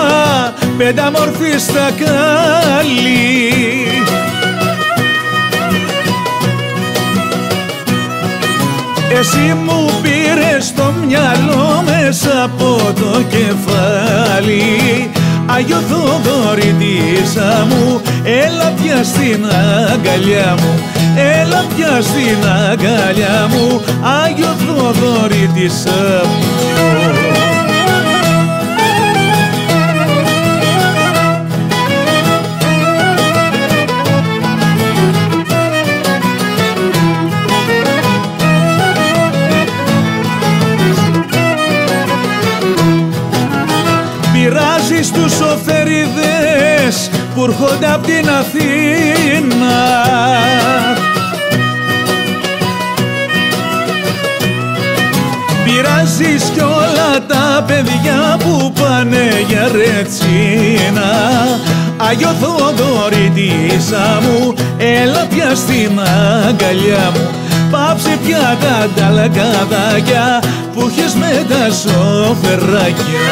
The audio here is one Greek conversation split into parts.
πενταμορφή στα κάλλη. Εσύ μου πήρες το μυαλό μέσα από το κεφάλι. Άγιο Θοδωρητήσα μου, έλα πια στην αγκαλιά μου, έλα πια στην αγκαλιά μου, Άγιο Θοδωρητήσα μου. Πειράζεις τους σοφερίδες που έρχονται απ' την Αθήνα. Πειράζεις κι όλα τα παιδιά που πάνε για ρετσίνα. Άγιο Θοδωρητήσα μου, έλα πια στην αγκαλιά μου, πάψε πια τα ταλκαδάκια που έχεις με τα σοφεράκια.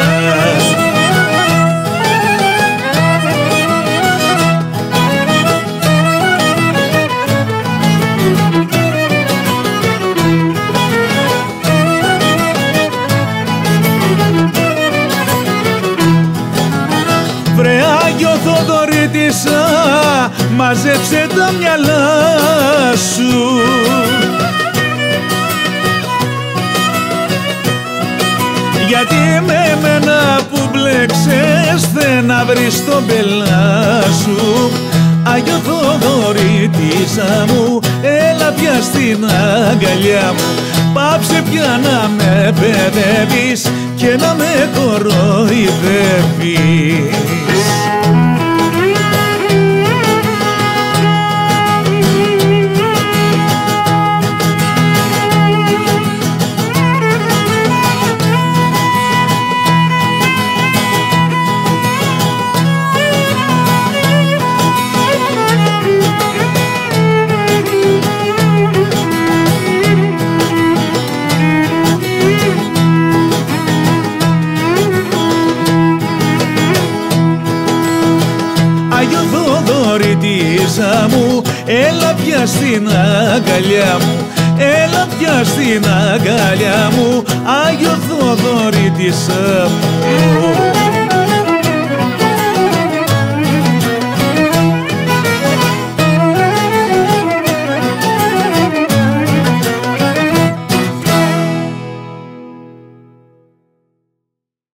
Βρε Άγιο Θοδωρητήσα, μαζέψε τα μυαλά σου, γιατί με μένα που μπλέξες δεν να βρεις τον πελά σου. Άγιο Θοδωρητήσα μου, έλα πια στην αγκαλιά μου, πάψε πια να με παιδεύεις και να με κοροϊδεύεις. Άγιο Θοδωρητήσα μου, έλα πια στην αγκαλιά μου, έλα πια στην αγκαλιά μου, Άγιο Θοδωρητήσα μου.